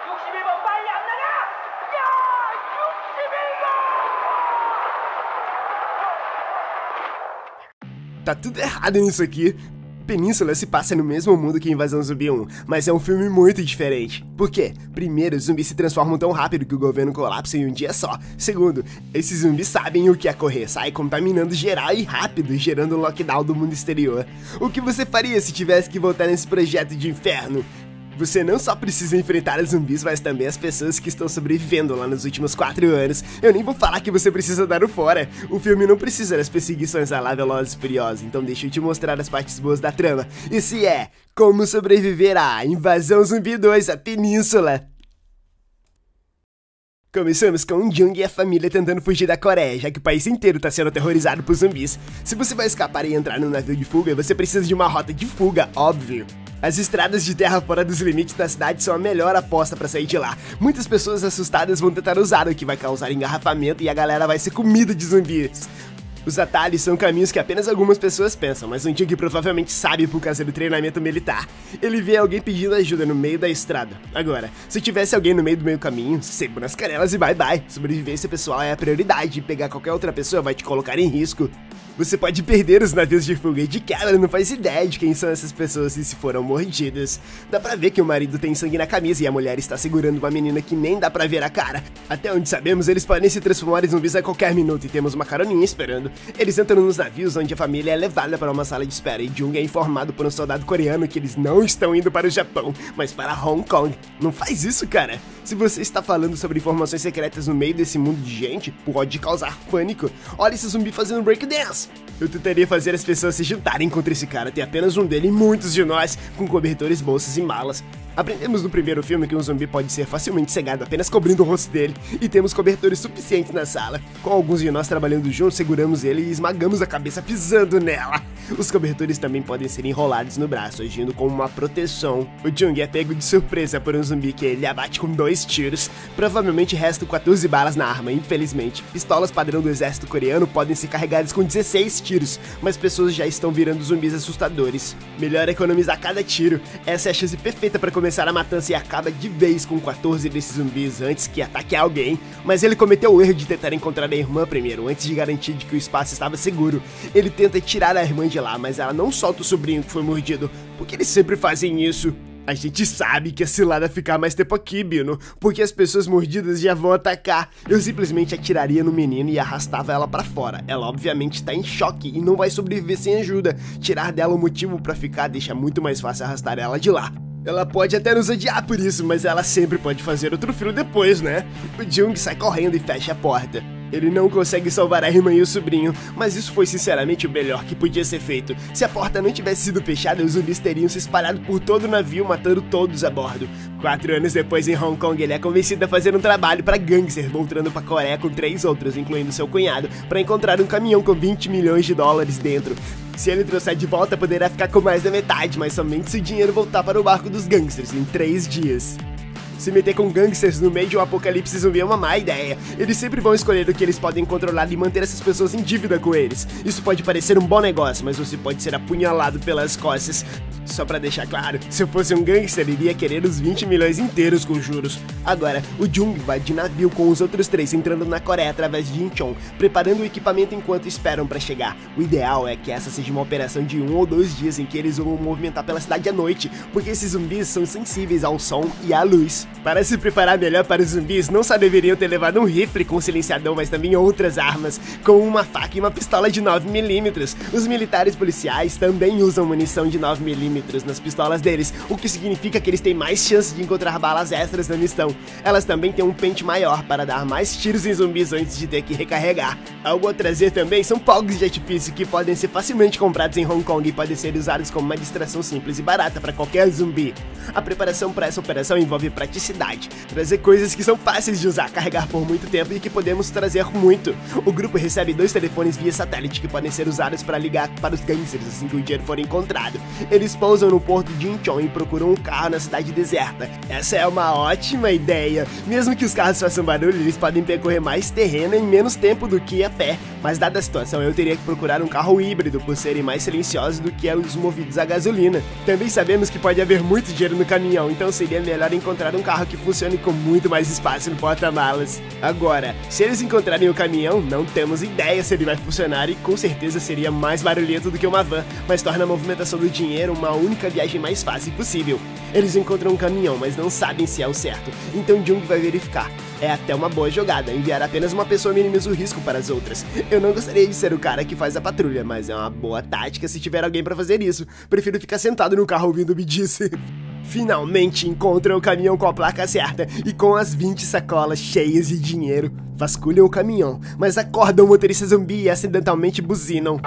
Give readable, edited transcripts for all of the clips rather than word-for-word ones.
61번 빨리 안 나가! 야! 61번! Tá tudo errado nisso aqui. Península se passa no mesmo mundo que Invasão Zumbi 1, mas é um filme muito diferente. Por quê? Primeiro, os zumbis se transformam tão rápido que o governo colapsa em um dia só. Segundo, esses zumbis sabem o que é correr, saem contaminando geral e rápido, gerando um lockdown do mundo exterior. O que você faria se tivesse que voltar nesse projeto de inferno? Você não só precisa enfrentar os zumbis, mas também as pessoas que estão sobrevivendo lá nos últimos 4 anos. Eu nem vou falar que você precisa dar o fora. O filme não precisa das perseguições à la Velozes e Furiosos, então deixa eu te mostrar as partes boas da trama. Esse é Como Sobreviver à Invasão Zumbi 2, a Península. Começamos com um Jung e a família tentando fugir da Coreia, já que o país inteiro está sendo aterrorizado por zumbis. Se você vai escapar e entrar num navio de fuga, você precisa de uma rota de fuga, óbvio. As estradas de terra fora dos limites da cidade são a melhor aposta para sair de lá. Muitas pessoas assustadas vão tentar usar, o que vai causar engarrafamento e a galera vai ser comida de zumbis. Os atalhos são caminhos que apenas algumas pessoas pensam, mas um Jung provavelmente sabe por causa do treinamento militar. Ele vê alguém pedindo ajuda no meio da estrada. Agora, se tivesse alguém no meio do meio caminho, sebo nas canelas e bye bye. Sobrevivência pessoal é a prioridade, e pegar qualquer outra pessoa vai te colocar em risco. Você pode perder os navios de fuga e de quebra não faz ideia de quem são essas pessoas e se foram mordidas. Dá pra ver que o marido tem sangue na camisa e a mulher está segurando uma menina que nem dá pra ver a cara. Até onde sabemos, eles podem se transformar em zumbis a qualquer minuto e temos uma caroninha esperando. Eles entram nos navios onde a família é levada para uma sala de espera e Jung é informado por um soldado coreano que eles não estão indo para o Japão, mas para Hong Kong. Não faz isso, cara! Se você está falando sobre informações secretas no meio desse mundo de gente, pode causar pânico. Olha esse zumbi fazendo breakdance! Eu tentaria fazer as pessoas se juntarem contra esse cara. Tem apenas um dele e muitos de nós, com cobertores, bolsas e malas. Aprendemos no primeiro filme que um zumbi pode ser facilmente cegado apenas cobrindo o rosto dele, e temos cobertores suficientes na sala. Com alguns de nós trabalhando juntos, seguramos ele e esmagamos a cabeça pisando nela. Os cobertores também podem ser enrolados no braço, agindo como uma proteção. O Jung é pego de surpresa por um zumbi que ele abate com 2 tiros. Provavelmente restam 14 balas na arma, infelizmente. Pistolas padrão do exército coreano podem ser carregadas com 16 tiros, mas pessoas já estão virando zumbis assustadores. Melhor economizar cada tiro. Essa é a chance perfeita para começar a matança e acaba de vez com 14 desses zumbis antes que ataque alguém. Mas ele cometeu o erro de tentar encontrar a irmã primeiro, antes de garantir de que o espaço estava seguro. Ele tenta tirar a irmã de lá, mas ela não solta o sobrinho que foi mordido. Por que eles sempre fazem isso? A gente sabe que é cilada ficar mais tempo aqui, Bino, porque as pessoas mordidas já vão atacar. Eu simplesmente atiraria no menino e arrastava ela pra fora. Ela obviamente tá em choque e não vai sobreviver sem ajuda. Tirar dela o motivo pra ficar deixa muito mais fácil arrastar ela de lá. Ela pode até nos odiar por isso, mas ela sempre pode fazer outro filho depois, né? O Jung sai correndo e fecha a porta. Ele não consegue salvar a irmã e o sobrinho, mas isso foi sinceramente o melhor que podia ser feito. Se a porta não tivesse sido fechada, os zumbis teriam se espalhado por todo o navio, matando todos a bordo. 4 anos depois, em Hong Kong, ele é convencido a fazer um trabalho para gangster, voltando para Coreia com 3 outros, incluindo seu cunhado, para encontrar um caminhão com 20 milhões de dólares dentro. Se ele trouxer de volta, poderá ficar com mais da metade, mas somente se o dinheiro voltar para o barco dos gangsters em 3 dias. Se meter com gangsters no meio de um apocalipse zumbi é uma má ideia. Eles sempre vão escolher o que eles podem controlar e manter essas pessoas em dívida com eles. Isso pode parecer um bom negócio, mas você pode ser apunhalado pelas costas. Só pra deixar claro, se eu fosse um gangster, iria querer os 20 milhões inteiros com juros. Agora, o Jung vai de navio com os outros 3 entrando na Coreia através de Incheon, preparando o equipamento enquanto esperam pra chegar. O ideal é que essa seja uma operação de 1 ou 2 dias em que eles vão movimentar pela cidade à noite, porque esses zumbis são sensíveis ao som e à luz. Para se preparar melhor para os zumbis, não só deveriam ter levado um rifle com silenciador, mas também outras armas, como uma faca e uma pistola de 9mm. Os militares policiais também usam munição de 9mm nas pistolas deles, o que significa que eles têm mais chance de encontrar balas extras na missão. Elas também têm um pente maior para dar mais tiros em zumbis antes de ter que recarregar. Algo a trazer também são fogos de artifício que podem ser facilmente comprados em Hong Kong e podem ser usados como uma distração simples e barata para qualquer zumbi. A preparação para essa operação envolve praticidade, trazer coisas que são fáceis de usar, carregar por muito tempo e que podemos trazer muito. O grupo recebe 2 telefones via satélite que podem ser usados para ligar para os gangsters assim que o dinheiro for encontrado. Eles pousam no porto de Incheon e procuram um carro na cidade deserta. Essa é uma ótima ideia. Mesmo que os carros façam barulho, eles podem percorrer mais terreno em menos tempo do que a pé. Mas dada a situação, eu teria que procurar um carro híbrido por serem mais silenciosos do que os movidos a gasolina. Também sabemos que pode haver muito dinheiro no caminhão, então seria melhor encontrar um carro que funcione com muito mais espaço no porta-malas. Agora, se eles encontrarem o caminhão, não temos ideia se ele vai funcionar e com certeza seria mais barulhento do que uma van, mas torna a movimentação do dinheiro uma única viagem mais fácil possível. Eles encontram um caminhão, mas não sabem se é o certo, então Jung vai verificar. É até uma boa jogada, enviar apenas uma pessoa minimiza o risco para as outras. Eu não gostaria de ser o cara que faz a patrulha, mas é uma boa tática se tiver alguém para fazer isso. Prefiro ficar sentado no carro ouvindo Me Disse. Finalmente encontram o caminhão com a placa certa e com as 20 sacolas cheias de dinheiro. Vasculham o caminhão, mas acordam o motorista zumbi e acidentalmente buzinam.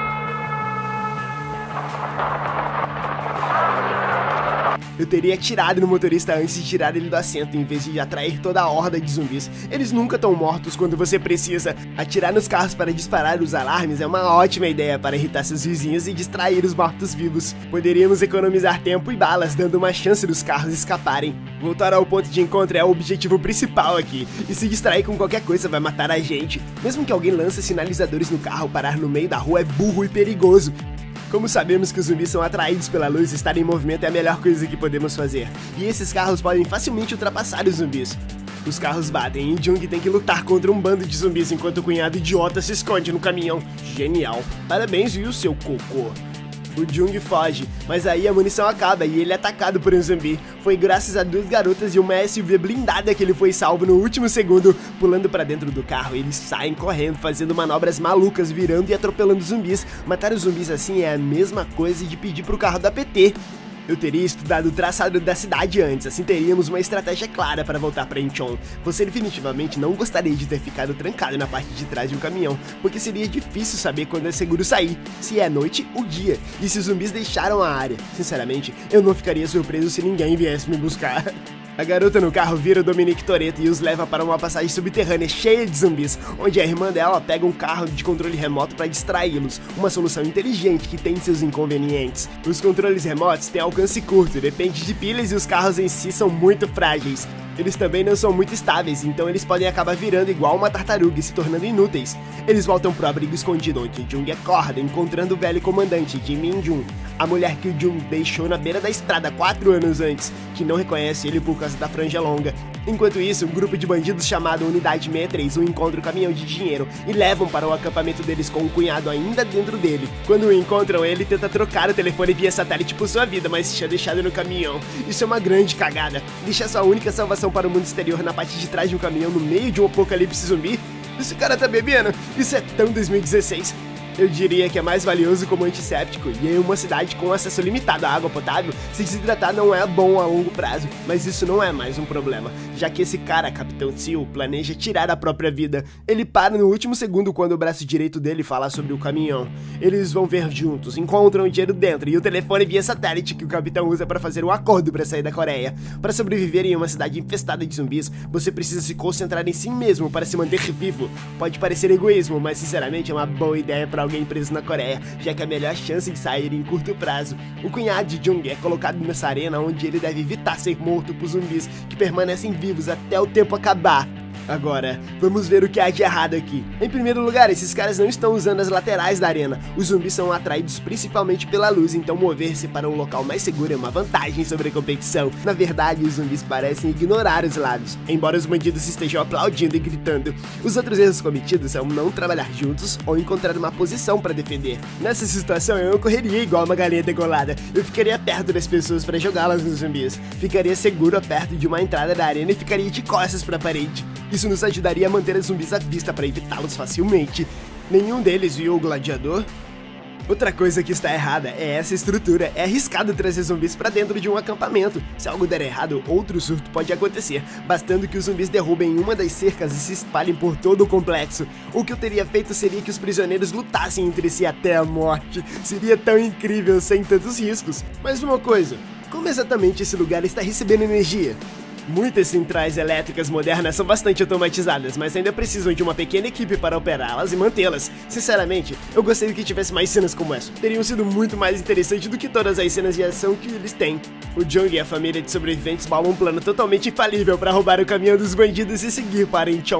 Eu teria atirado no motorista antes de tirar ele do assento, em vez de atrair toda a horda de zumbis. Eles nunca estão mortos quando você precisa. Atirar nos carros para disparar os alarmes é uma ótima ideia para irritar seus vizinhos e distrair os mortos-vivos. Poderíamos economizar tempo e balas, dando uma chance dos carros escaparem. Voltar ao ponto de encontro é o objetivo principal aqui, e se distrair com qualquer coisa vai matar a gente. Mesmo que alguém lance sinalizadores no carro, parar no meio da rua é burro e perigoso. Como sabemos que os zumbis são atraídos pela luz, estar em movimento é a melhor coisa que podemos fazer. E esses carros podem facilmente ultrapassar os zumbis. Os carros batem e Jung tem que lutar contra um bando de zumbis enquanto o cunhado idiota se esconde no caminhão. Genial. Parabéns, viu, seu cocô? O Jung foge, mas aí a munição acaba e ele é atacado por um zumbi. Foi graças a 2 garotas e uma SUV blindada que ele foi salvo no último segundo. Pulando pra dentro do carro, eles saem correndo, fazendo manobras malucas, virando e atropelando zumbis. Matar os zumbis assim é a mesma coisa de pedir pro carro da PT. Eu teria estudado o traçado da cidade antes, assim teríamos uma estratégia clara para voltar para Incheon. Você definitivamente não gostaria de ter ficado trancado na parte de trás de um caminhão, porque seria difícil saber quando é seguro sair, se é noite ou dia, e se os zumbis deixaram a área. Sinceramente, eu não ficaria surpreso se ninguém viesse me buscar. A garota no carro vira o Dominique Toretto e os leva para uma passagem subterrânea cheia de zumbis, onde a irmã dela pega um carro de controle remoto para distraí-los, uma solução inteligente que tem seus inconvenientes. Os controles remotos têm alcance curto, depende de pilhas e os carros em si são muito frágeis. Eles também não são muito estáveis, então eles podem acabar virando igual uma tartaruga e se tornando inúteis. Eles voltam pro abrigo escondido, onde Jung acorda, encontrando o velho comandante, Ji Min-jun, a mulher que o Jung deixou na beira da estrada 4 anos antes, que não reconhece ele por causa da franja longa. Enquanto isso, um grupo de bandidos chamado Unidade 63 o encontra o caminhão de dinheiro e levam para o acampamento deles com o cunhado ainda dentro dele. Quando o encontram, ele tenta trocar o telefone via satélite por sua vida, mas tinha deixado no caminhão. Isso é uma grande cagada. Deixar sua única salvação para o mundo exterior na parte de trás de um caminhão no meio de um apocalipse zumbi? Esse cara tá bebendo? Isso é tão 2016. Eu diria que é mais valioso como antisséptico, e em uma cidade com acesso limitado à água potável, se desidratar não é bom a longo prazo, mas isso não é mais um problema, já que esse cara, Capitão Seal, planeja tirar a própria vida. Ele para no último segundo quando o braço direito dele fala sobre o caminhão. Eles vão ver juntos, encontram o dinheiro dentro e o telefone via satélite que o capitão usa para fazer um acordo para sair da Coreia. Para sobreviver em uma cidade infestada de zumbis, você precisa se concentrar em si mesmo para se manter vivo. Pode parecer egoísmo, mas sinceramente é uma boa ideia para alguém preso na Coreia, já que é a melhor chance de sair em curto prazo. O cunhado de Jung é colocado nessa arena onde ele deve evitar ser morto por zumbis que permanecem vivos até o tempo acabar. Agora, vamos ver o que há de errado aqui. Em primeiro lugar, esses caras não estão usando as laterais da arena. Os zumbis são atraídos principalmente pela luz, então mover-se para um local mais seguro é uma vantagem sobre a competição. Na verdade, os zumbis parecem ignorar os lados, embora os bandidos estejam aplaudindo e gritando. Os outros erros cometidos são não trabalhar juntos ou encontrar uma posição para defender. Nessa situação, eu não correria igual uma galinha degolada. Eu ficaria perto das pessoas para jogá-las nos zumbis. Ficaria seguro perto de uma entrada da arena e ficaria de costas para a parede. Isso nos ajudaria a manter os zumbis à vista para evitá-los facilmente. Nenhum deles viu o gladiador? Outra coisa que está errada é essa estrutura. É arriscado trazer zumbis para dentro de um acampamento. Se algo der errado, outro surto pode acontecer, bastando que os zumbis derrubem uma das cercas e se espalhem por todo o complexo. O que eu teria feito seria que os prisioneiros lutassem entre si até a morte. Seria tão incrível sem tantos riscos. Mas uma coisa, como exatamente esse lugar está recebendo energia? Muitas centrais elétricas modernas são bastante automatizadas, mas ainda precisam de uma pequena equipe para operá-las e mantê-las. Sinceramente, eu gostaria que tivesse mais cenas como essa. Teriam sido muito mais interessantes do que todas as cenas de ação que eles têm. O Jung e a família de sobreviventes bolam um plano totalmente infalível para roubar o caminhão dos bandidos e seguir para Incheon.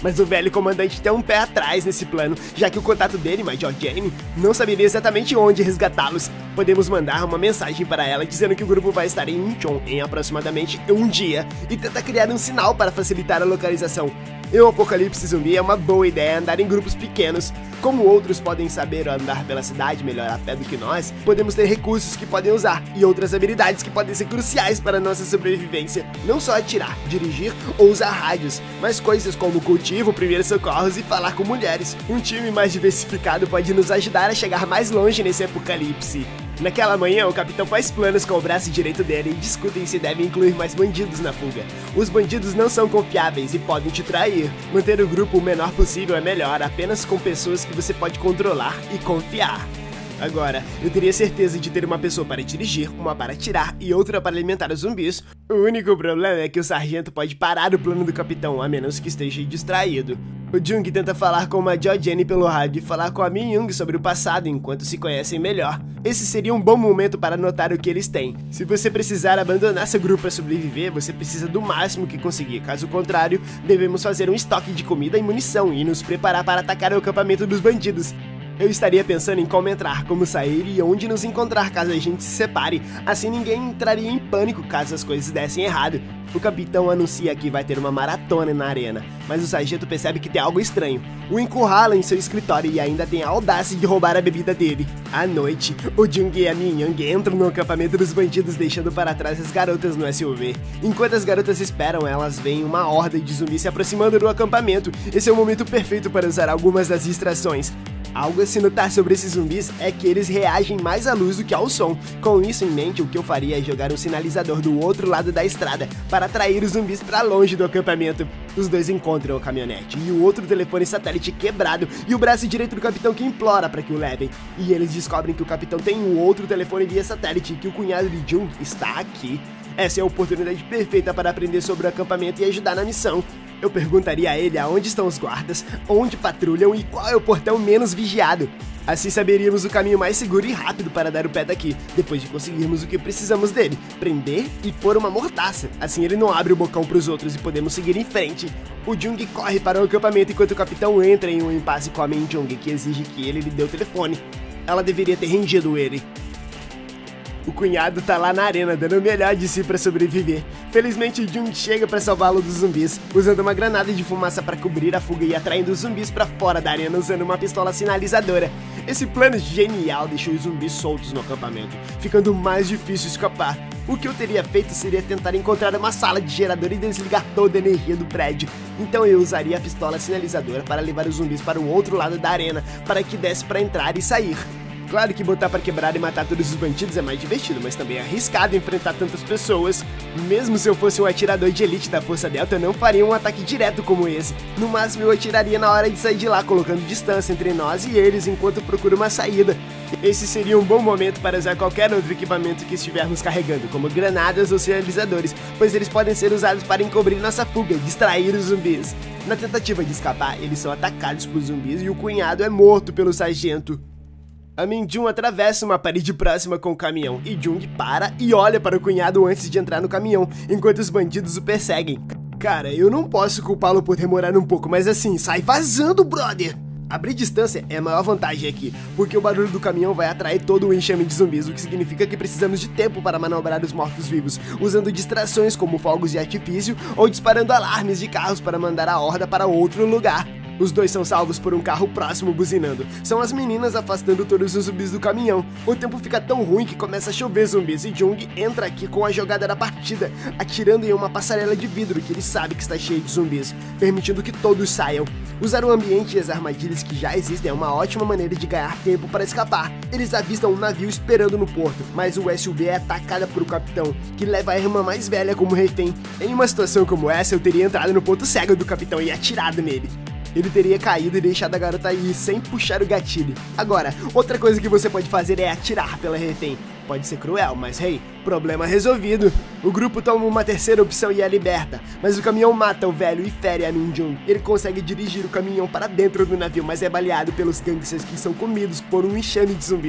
Mas o velho comandante tem um pé atrás nesse plano, já que o contato dele, Major Jane, não saberia exatamente onde resgatá-los. Podemos mandar uma mensagem para ela dizendo que o grupo vai estar em Incheon em aproximadamente um dia e tentar criar um sinal para facilitar a localização. Em um apocalipse zumbi é uma boa ideia andar em grupos pequenos. Como outros podem saber andar pela cidade melhor a pé do que nós, podemos ter recursos que podem usar e outras habilidades que podem ser cruciais para nossa sobrevivência. Não só atirar, dirigir ou usar rádios, mas coisas como cultivo, primeiros socorros e falar com mulheres. Um time mais diversificado pode nos ajudar a chegar mais longe nesse apocalipse. Naquela manhã, o capitão faz planos com o braço direito dele e discutem se devem incluir mais bandidos na fuga. Os bandidos não são confiáveis e podem te trair. Manter o grupo o menor possível é melhor, apenas com pessoas que você pode controlar e confiar. Agora, eu teria certeza de ter uma pessoa para dirigir, uma para atirar e outra para alimentar os zumbis. O único problema é que o sargento pode parar o plano do capitão, a menos que esteja distraído. O Jung tenta falar com a Jo Jenny pelo rádio e falar com a Min Young sobre o passado enquanto se conhecem melhor. Esse seria um bom momento para notar o que eles têm. Se você precisar abandonar seu grupo para sobreviver, você precisa do máximo que conseguir. Caso contrário, devemos fazer um estoque de comida e munição e nos preparar para atacar o acampamento dos bandidos. Eu estaria pensando em como entrar, como sair e onde nos encontrar caso a gente se separe. Assim ninguém entraria em pânico caso as coisas dessem errado. O capitão anuncia que vai ter uma maratona na arena, mas o sargento percebe que tem algo estranho. O encurrala em seu escritório e ainda tem a audácia de roubar a bebida dele. À noite, o Jung e a Min Young entram no acampamento dos bandidos, deixando para trás as garotas no SUV. Enquanto as garotas esperam, elas veem uma horda de zumbis se aproximando do acampamento. Esse é o momento perfeito para usar algumas das distrações. Algo a se notar sobre esses zumbis é que eles reagem mais à luz do que ao som. Com isso em mente, o que eu faria é jogar um sinalizador do outro lado da estrada para atrair os zumbis para longe do acampamento. Os dois encontram a caminhonete e o outro telefone satélite quebrado e o braço direito do capitão que implora para que o levem. E eles descobrem que o capitão tem um outro telefone via satélite e que o cunhado de Jung está aqui. Essa é a oportunidade perfeita para aprender sobre o acampamento e ajudar na missão. Eu perguntaria a ele aonde estão os guardas, onde patrulham e qual é o portão menos vigiado. Assim saberíamos o caminho mais seguro e rápido para dar o pé daqui, depois de conseguirmos o que precisamos dele, prender e pôr uma mordaça. Assim ele não abre o bocão para os outros e podemos seguir em frente. O Jung corre para o acampamento enquanto o capitão entra em um impasse com a Min Jung, que exige que ele lhe dê o telefone. Ela deveria ter rendido ele. O cunhado tá lá na arena, dando o melhor de si pra sobreviver. Felizmente, Jung chega pra salvá-lo dos zumbis, usando uma granada de fumaça pra cobrir a fuga e atraindo os zumbis pra fora da arena usando uma pistola sinalizadora. Esse plano genial deixou os zumbis soltos no acampamento, ficando mais difícil escapar. O que eu teria feito seria tentar encontrar uma sala de gerador e desligar toda a energia do prédio. Então eu usaria a pistola sinalizadora para levar os zumbis para o outro lado da arena, para que desse pra entrar e sair. Claro que botar pra quebrar e matar todos os bandidos é mais divertido, mas também é arriscado enfrentar tantas pessoas. Mesmo se eu fosse um atirador de elite da Força Delta, eu não faria um ataque direto como esse. No máximo eu atiraria na hora de sair de lá, colocando distância entre nós e eles enquanto procuro uma saída. Esse seria um bom momento para usar qualquer outro equipamento que estivermos carregando, como granadas ou sinalizadores, pois eles podem ser usados para encobrir nossa fuga e distrair os zumbis. Na tentativa de escapar, eles são atacados por zumbis e o cunhado é morto pelo sargento. A Min Jung atravessa uma parede próxima com o caminhão e Jung para e olha para o cunhado antes de entrar no caminhão, enquanto os bandidos o perseguem. Cara, eu não posso culpá-lo por demorar um pouco, mas assim, sai vazando, brother! Abrir distância é a maior vantagem aqui, porque o barulho do caminhão vai atrair todo o enxame de zumbis, o que significa que precisamos de tempo para manobrar os mortos-vivos, usando distrações como fogos de artifício ou disparando alarmes de carros para mandar a horda para outro lugar. Os dois são salvos por um carro próximo buzinando. São as meninas afastando todos os zumbis do caminhão. O tempo fica tão ruim que começa a chover zumbis e Jung entra aqui com a jogada da partida, atirando em uma passarela de vidro que ele sabe que está cheia de zumbis, permitindo que todos saiam. Usar o ambiente e as armadilhas que já existem é uma ótima maneira de ganhar tempo para escapar. Eles avistam um navio esperando no porto, mas o SUV é atacada por o capitão, que leva a irmã mais velha como refém. Em uma situação como essa, eu teria entrado no ponto cego do capitão e atirado nele. Ele teria caído e deixado a garota ir sem puxar o gatilho. Agora, outra coisa que você pode fazer é atirar pela refém. Pode ser cruel, mas hey, problema resolvido. O grupo toma uma terceira opção e a liberta, mas o caminhão mata o velho e fere a Min Jung. Ele consegue dirigir o caminhão para dentro do navio, mas é baleado pelos gangsters que são comidos por um enxame de zumbis.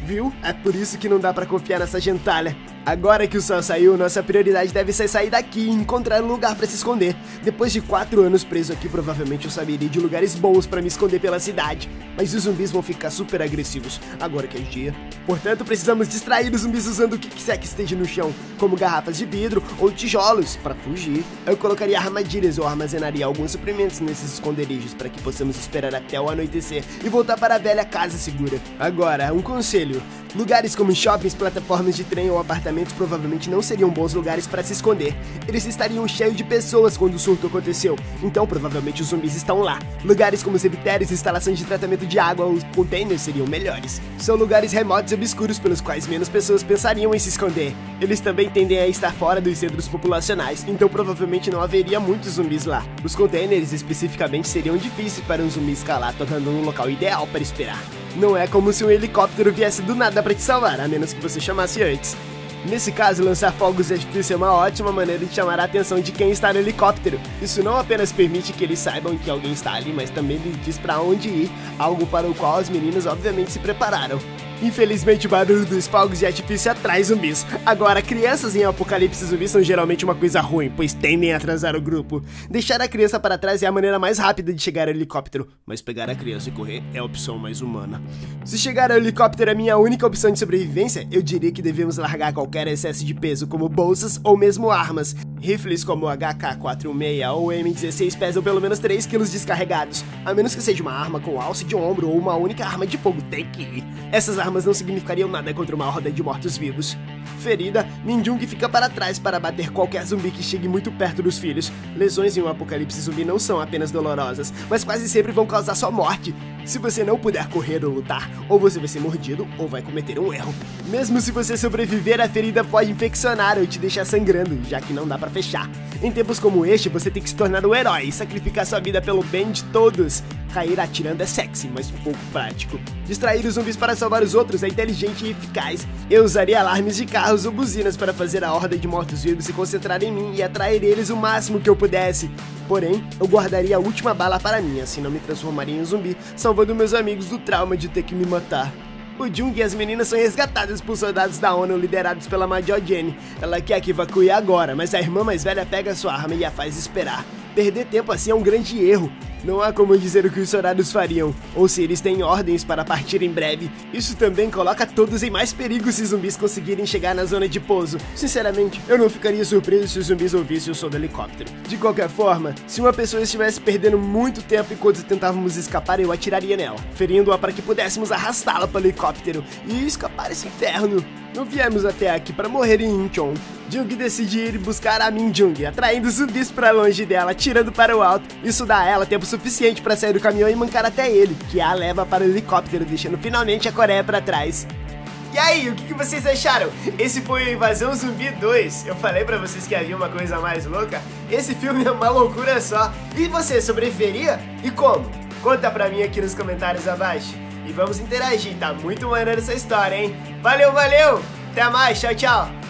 Viu? É por isso que não dá pra confiar nessa gentalha. Agora que o sol saiu, nossa prioridade deve ser sair daqui e encontrar um lugar pra se esconder. Depois de 4 anos preso aqui, provavelmente eu saberia de lugares bons pra me esconder pela cidade. Mas os zumbis vão ficar super agressivos agora que é dia. Portanto, precisamos distrair os zumbis usando o que quiser que esteja no chão, como garrafas de vidro ou tijolos, pra fugir. Eu colocaria armadilhas ou armazenaria alguns suprimentos nesses esconderijos para que possamos esperar até o anoitecer e voltar para a velha casa segura. Agora, um conselho. Lugares como shoppings, plataformas de trem ou apartamentos provavelmente não seriam bons lugares para se esconder. Eles estariam cheios de pessoas quando o surto aconteceu, então provavelmente os zumbis estão lá. Lugares como cemitérios, instalações de tratamento de água ou containers seriam melhores. São lugares remotos e obscuros pelos quais menos pessoas pensariam em se esconder. Eles também tendem a estar fora dos centros populacionais, então provavelmente não haveria muitos zumbis lá. Os containers especificamente seriam difíceis para um zumbi escalar, tornando um local ideal para esperar. Não é como se um helicóptero viesse do nada para te salvar, a menos que você chamasse antes. Nesse caso, lançar fogos de artifício é uma ótima maneira de chamar a atenção de quem está no helicóptero. Isso não apenas permite que eles saibam que alguém está ali, mas também lhes diz para onde ir, algo para o qual as meninas obviamente se prepararam. Infelizmente, o barulho dos fogos de artifício atrai zumbis. Agora, crianças em apocalipse zumbi são geralmente uma coisa ruim, pois tendem a atrasar o grupo. Deixar a criança para trás é a maneira mais rápida de chegar ao helicóptero, mas pegar a criança e correr é a opção mais humana. Se chegar ao helicóptero é minha única opção de sobrevivência, eu diria que devemos largar qualquer excesso de peso, como bolsas ou mesmo armas. Rifles como o HK-416 ou M16 pesam pelo menos 3 kg descarregados, a menos que seja uma arma com alça de ombro ou uma única arma de fogo. Tem que ir. Essas armas não significariam nada contra uma horda de mortos-vivos. Ferida, Minjung fica para trás para bater qualquer zumbi que chegue muito perto dos filhos. Lesões em um apocalipse zumbi não são apenas dolorosas, mas quase sempre vão causar sua morte. Se você não puder correr ou lutar, ou você vai ser mordido ou vai cometer um erro. Mesmo se você sobreviver, a ferida pode infeccionar ou te deixar sangrando, já que não dá pra fechar. Em tempos como este, você tem que se tornar um herói e sacrificar sua vida pelo bem de todos. Cair atirando é sexy, mas pouco prático. Distrair os zumbis para salvar os outros é inteligente e eficaz. Eu usaria alarmes de carros ou buzinas para fazer a horda de mortos-vivos se concentrar em mim e atrair eles o máximo que eu pudesse. Porém, eu guardaria a última bala para mim, assim não me transformaria em um zumbi, salvando meus amigos do trauma de ter que me matar. O Jung e as meninas são resgatadas por soldados da ONU liderados pela Major Jenny. Ela quer que evacue agora, mas a irmã mais velha pega sua arma e a faz esperar. Perder tempo assim é um grande erro. Não há como dizer o que os soldados fariam, ou se eles têm ordens para partir em breve. Isso também coloca todos em mais perigo se zumbis conseguirem chegar na zona de pouso. Sinceramente, eu não ficaria surpreso se os zumbis ouvissem o som do helicóptero. De qualquer forma, se uma pessoa estivesse perdendo muito tempo enquanto tentávamos escapar, eu atiraria nela, ferindo-a para que pudéssemos arrastá-la para o helicóptero e escapar esse inferno. Não viemos até aqui para morrer em Incheon. Jung decide ir buscar a Minjung, atraindo zumbis para longe dela, tirando para o alto. Isso dá a ela tempo suficiente para sair do caminhão e mancar até ele, que a leva para o helicóptero, deixando finalmente a Coreia para trás. E aí, o que vocês acharam? Esse foi o Invasão Zumbi 2. Eu falei pra vocês que havia uma coisa mais louca. Esse filme é uma loucura só. E você, sobreviveria? E como? Conta pra mim aqui nos comentários abaixo. E vamos interagir, tá muito maneiro essa história, hein? Valeu, valeu! Até mais, tchau, tchau!